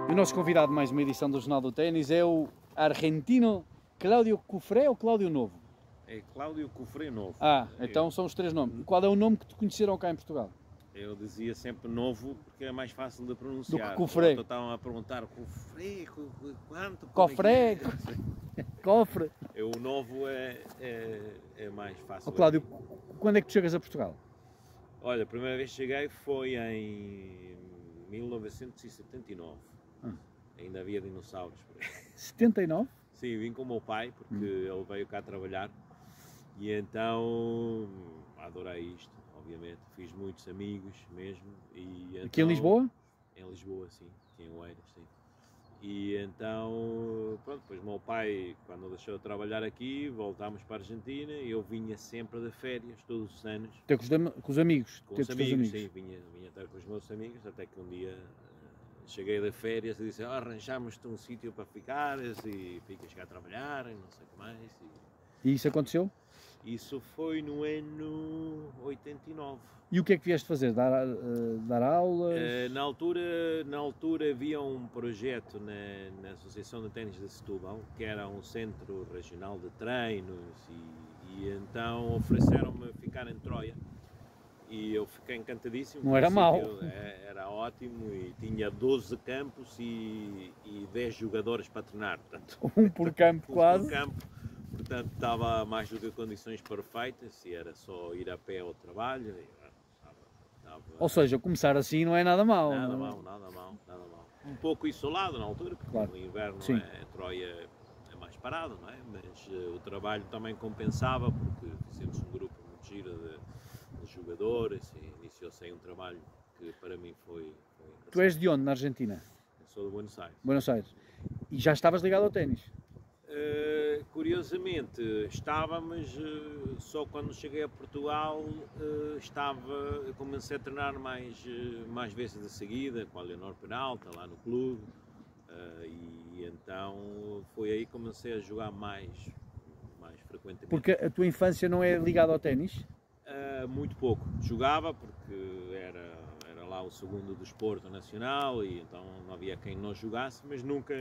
E o nosso convidado de mais uma edição do Jornal do Ténis é o argentino Cláudio Cufré ou Cláudio Novo? É Cláudio Cufré Novo. Então são os três nomes. E qual é o nome que te conheceram cá em Portugal? Eu dizia sempre Novo porque é mais fácil de pronunciar. Do que Cufré. Estavam a perguntar Cufré, quanto? Cofré, Cofre. O Novo é mais fácil. Cláudio, quando é que tu chegas a Portugal? Olha, a primeira vez que cheguei foi em 1979. Ainda havia dinossauros. 79? Sim, vim com o meu pai porque ele veio cá trabalhar e então adorei isto, obviamente. Fiz muitos amigos mesmo. E Aqui em Lisboa? Em Lisboa, sim. Aqui em Oeiras, sim. E então, pronto, depois o meu pai, quando deixou de trabalhar aqui, voltámos para a Argentina e eu vinha sempre de férias, todos os anos. Até com os amigos? Com os amigos, sim, vinha até com os meus amigos, até que um dia cheguei de férias e disse, arranjamos-te um sítio para ficares e ficas cá a trabalhar e não sei o que mais. E isso aconteceu? Isso foi no ano 89. E o que é que vieste fazer? Dar aulas? Na altura havia um projeto na Associação de Ténis de Setúbal, que era um centro regional de treinos e então ofereceram-me ficar em Troia. E eu fiquei encantadíssimo. Não era mau. Era ótimo e tinha 12 campos e 10 jogadores para treinar. Portanto, um por campo quase. Por campo. Portanto, estava mais do que condições perfeitas e era só ir a pé ao trabalho. Ou seja, começar assim não é nada mau. Nada mau. Um pouco isolado na altura, porque no inverno Troia é mais parado, não é? Mas o trabalho também compensava, porque fizemos um grupo muito giro de jogadores e iniciou-se aí um trabalho que para mim foi Tu és de onde, na Argentina? Eu sou de Buenos Aires. Buenos Aires. E já estavas ligado ao ténis? Curiosamente estava, mas só quando cheguei a Portugal comecei a treinar mais vezes de seguida com a Leonor Peralta lá no clube e então foi aí que comecei a jogar mais frequentemente. Porque a tua infância não é ligada ao ténis? Muito pouco. Jogava porque era lá o segundo desporto nacional e então não havia quem não jogasse, mas nunca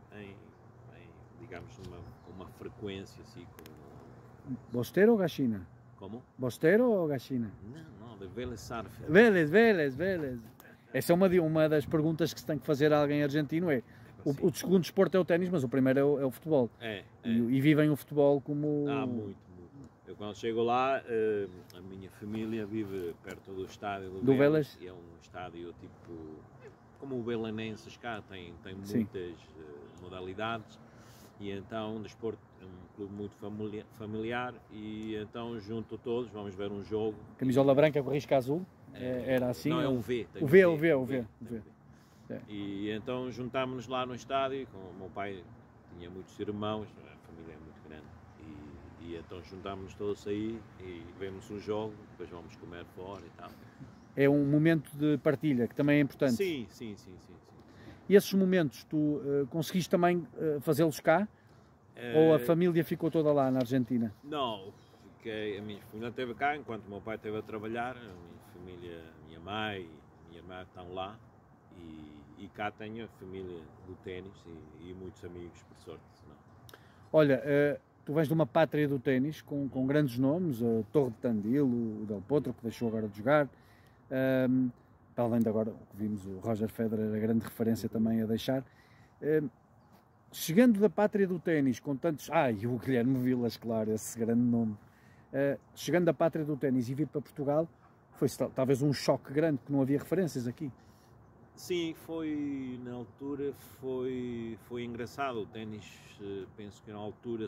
digamos, uma frequência assim como... Bosteiro ou Gachina? Como? Bosteiro ou Gachina? Não, de Vélez Sarsfield. Vélez. Essa é uma das perguntas que se tem que fazer a alguém argentino, o segundo desporto é o ténis, mas o primeiro é o futebol. E vivem o futebol como... Muito. Eu quando chego lá, a minha família vive perto do estádio do Vélez. E é um estádio tipo, como o belenenses cá, tem muitas modalidades. E então o desporto é um clube muito familiar e então junto todos, vamos ver um jogo. Camisola branca com risco azul? Era assim? Não, é um V. O V. E então juntámos-nos lá no estádio, o meu pai tinha muitos irmãos, a família é muito grande. E então juntámos-nos todos aí e vemos um jogo, depois vamos comer fora e tal. É um momento de partilha que também é importante. Sim. E esses momentos, tu conseguiste também fazê-los cá? Ou a família ficou toda lá na Argentina? Não, a minha família esteve cá enquanto o meu pai esteve a trabalhar. A minha família, minha mãe e minha irmã estão lá. E cá tenho a família do ténis e muitos amigos, por sorte. Não. Olha, tu vens de uma pátria do ténis com grandes nomes, a Torre de Tandil, o Del Potro, que deixou agora de jogar. Além de agora, o que vimos, o Roger Federer, a grande referência também a deixar. Chegando da pátria do ténis, com tantos... e o Guilherme Vilas, claro, esse grande nome. Chegando da pátria do ténis e vir para Portugal, foi talvez um choque grande, porque não havia referências aqui. Sim, na altura foi engraçado. O ténis, penso que na altura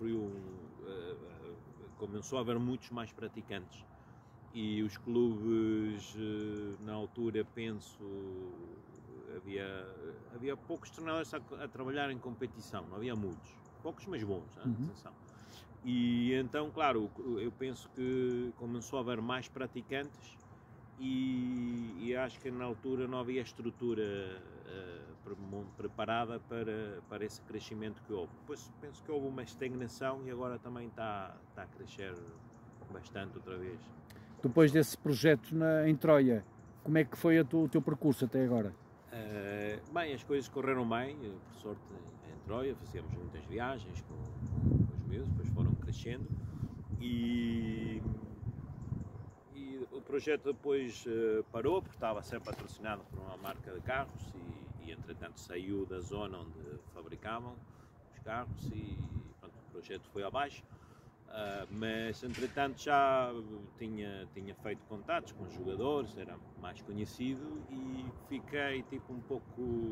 começou a haver muitos mais praticantes. E os clubes, na altura, penso, havia poucos treinadores a trabalhar em competição, não havia muitos, poucos mas bons, atenção. E então, claro, eu penso que começou a haver mais praticantes e acho que na altura não havia estrutura preparada para esse crescimento que houve. Depois penso que houve uma estagnação e agora também está a crescer bastante outra vez. Depois desse projeto em Troia, como é que foi o teu percurso até agora? Bem, as coisas correram bem, por sorte em Troia, fazíamos muitas viagens com os meus, depois foram crescendo e o projeto depois parou porque estava a ser patrocinado por uma marca de carros e entretanto saiu da zona onde fabricavam os carros e pronto, o projeto foi abaixo. Mas entretanto já tinha feito contatos com os jogadores, era mais conhecido e fiquei tipo um pouco,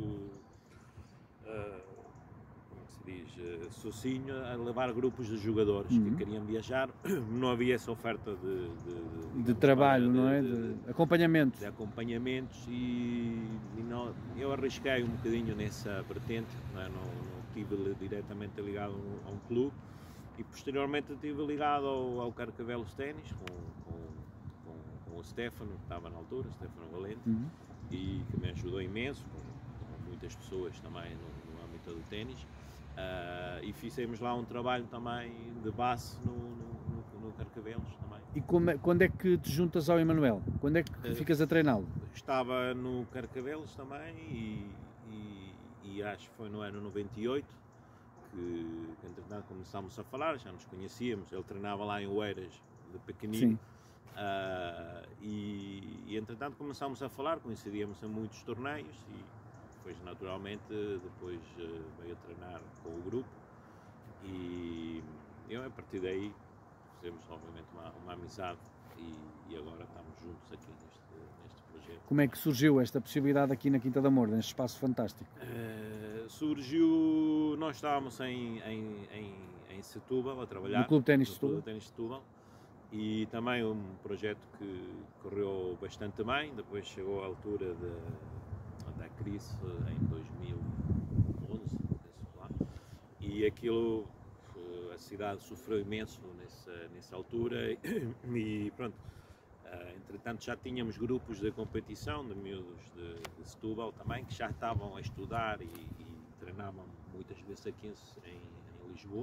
como se diz, sozinho a levar grupos de jogadores que queriam viajar. Não havia essa oferta de trabalho, não é? De acompanhamento. De acompanhamentos eu arrisquei um bocadinho nessa vertente, não estive diretamente ligado a um clube. E posteriormente estive ligado ao Carcavelos Ténis com o Stefano, que estava na altura, Stefano Valente, e que me ajudou imenso, com muitas pessoas também no âmbito do ténis. E fizemos lá um trabalho também de base no Carcavelos também. E quando é que te juntas ao Emanuel? Quando é que ficas a treiná-lo? Estava no Carcavelos também e acho que foi no ano 98. Que entretanto começámos a falar, já nos conhecíamos, ele treinava lá em Oeiras de pequenino e entretanto começámos a falar, coincidíamos em muitos torneios e depois naturalmente depois veio a treinar com o grupo e eu a partir daí fizemos obviamente uma amizade e agora estamos juntos aqui neste projeto. Como é que surgiu esta possibilidade aqui na Quinta da Moura, neste espaço fantástico? Surgiu, nós estávamos em Setúbal a trabalhar, no Clube Ténis de Setúbal, e também um projeto que correu bastante bem, depois chegou à altura da crise em 2011, lá, e aquilo, a cidade sofreu imenso nessa altura e pronto. Entretanto já tínhamos grupos de competição de miúdos de Setúbal também que já estavam a estudar e treinavam muitas vezes aqui em Lisboa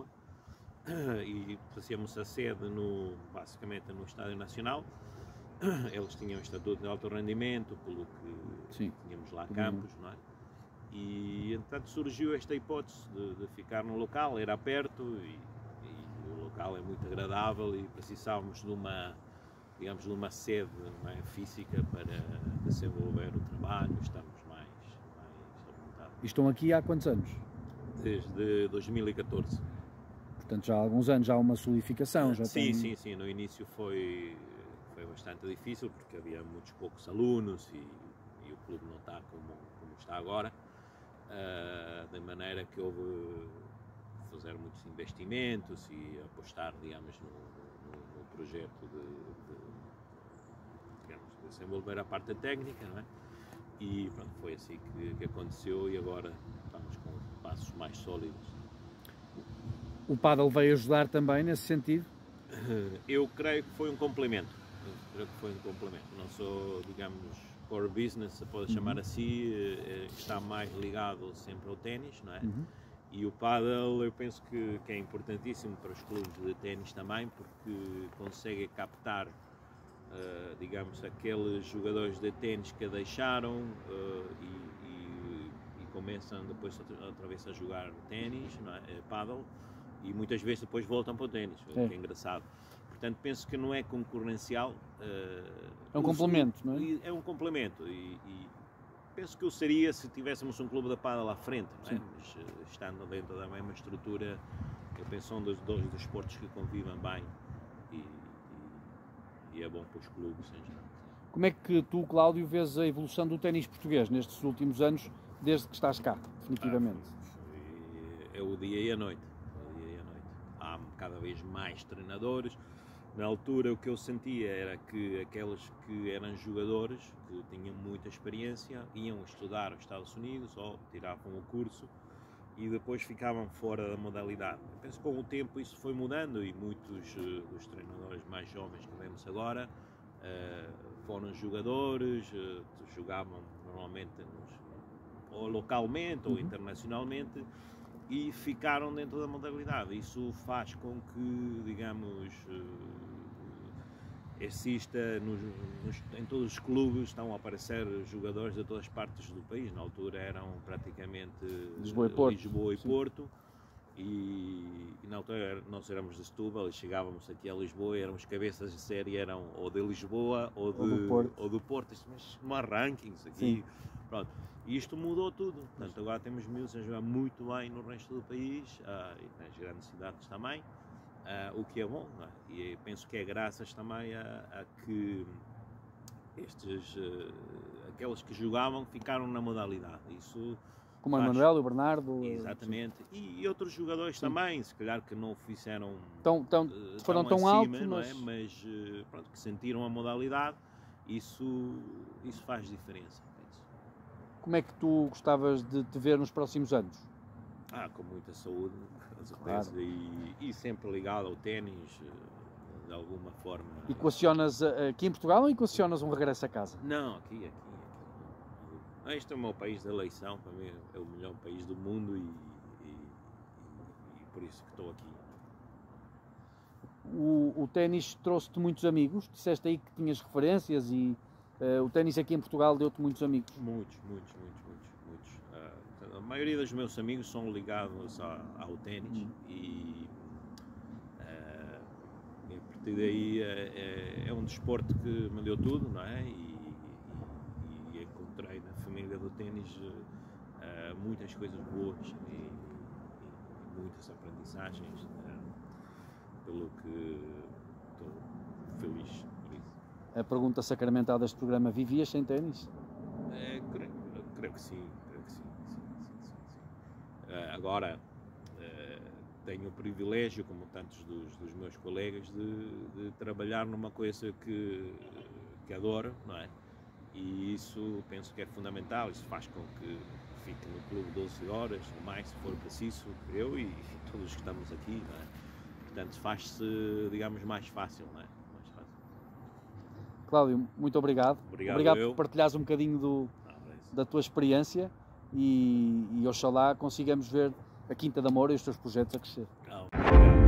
e fazíamos a sede basicamente no Estádio Nacional. Eles tinham estatuto de alto rendimento, pelo que tínhamos lá campos, não é? E entretanto surgiu esta hipótese de ficar no local, era perto e o local é muito agradável e precisávamos de uma sede física para desenvolver o trabalho, estamos mais à vontade. E estão aqui há quantos anos? Desde 2014. Portanto, já há alguns anos, já há uma solidificação. Sim, no início foi bastante difícil porque havia muitos poucos alunos e o clube não está como está agora, de maneira que houve fazer muitos investimentos e apostar, digamos, no projeto de desenvolver a parte técnica, não é? E pronto, foi assim que aconteceu e agora estamos com passos mais sólidos. O pádel veio ajudar também nesse sentido? Eu creio que foi um complemento. Não sou, digamos, core business, se pode chamar assim, está mais ligado sempre ao ténis, não é? E o pádel eu penso que é importantíssimo para os clubes de ténis também, porque consegue captar, digamos, aqueles jogadores de ténis que deixaram e começam depois outra vez a jogar ténis, não é? Pádel, e muitas vezes depois voltam para o ténis, que é engraçado. Portanto, penso que não é concorrencial. É um complemento, não é? É um complemento e penso que o seria se tivéssemos um clube da pádel à frente, não é? Mas estando dentro da mesma estrutura, eu penso que são dos dois desportos que convivem bem e é bom para os clubes em geral. Como é que tu, Cláudio, vês a evolução do ténis português nestes últimos anos, desde que estás cá, definitivamente? É o dia e a noite. Há cada vez mais treinadores. Na altura o que eu sentia era que aqueles que eram jogadores, que tinham muita experiência, iam estudar aos Estados Unidos ou tiravam o curso e depois ficavam fora da modalidade. Eu penso que com o tempo isso foi mudando e muitos dos treinadores mais jovens que vemos agora foram jogadores, jogavam normalmente ou localmente ou internacionalmente e ficaram dentro da modalidade. Isso faz com que, digamos, é cista, em todos os clubes estão a aparecer jogadores de todas as partes do país. Na altura eram praticamente Lisboa e Porto. E na altura nós éramos de Setúbal e chegávamos aqui a Lisboa e éramos cabeças de série, eram ou de Lisboa ou do Porto. Mas não há rankings aqui. Pronto. E isto mudou tudo. Portanto, agora temos miúdos a jogar muito bem no resto do país e nas grandes cidades também. O que é bom, não é? E penso que é graças também a que aqueles que jogavam ficaram na modalidade. Isso como o Manuel, o Bernardo. Exatamente. E outros jogadores também, se calhar que não fizeram. Foram tão altos, não é? Mas pronto, que sentiram a modalidade, isso faz diferença. Penso. Como é que tu gostavas de te ver nos próximos anos? Com muita saúde, com certeza, claro. E sempre ligado ao ténis, de alguma forma. Equacionas aqui em Portugal ou equacionas um regresso a casa? Não, aqui. Este é o meu país de eleição, para mim é o melhor país do mundo e por isso que estou aqui. O ténis trouxe-te muitos amigos? Disseste aí que tinhas referências e o ténis aqui em Portugal deu-te muitos amigos? Muitos. A maioria dos meus amigos são ligados ao ténis e a partir daí é um desporto que me deu tudo, não é? E encontrei na família do ténis muitas coisas boas e muitas aprendizagens, pelo que estou feliz por isso. A pergunta sacramental deste programa: vivias sem ténis? Creio que sim. Agora tenho o privilégio, como tantos dos meus colegas, de trabalhar numa coisa que adoro, não é? E isso penso que é fundamental. Isso faz com que fique no clube 12 horas ou mais, se for preciso, eu e todos que estamos aqui, não é? Portanto, faz-se, digamos, mais fácil, não é? Mais fácil. Cláudio, muito obrigado. Obrigado por partilhares um bocadinho da tua experiência e oxalá consigamos ver a Quinta da Moura e os teus projetos a crescer. Obrigado.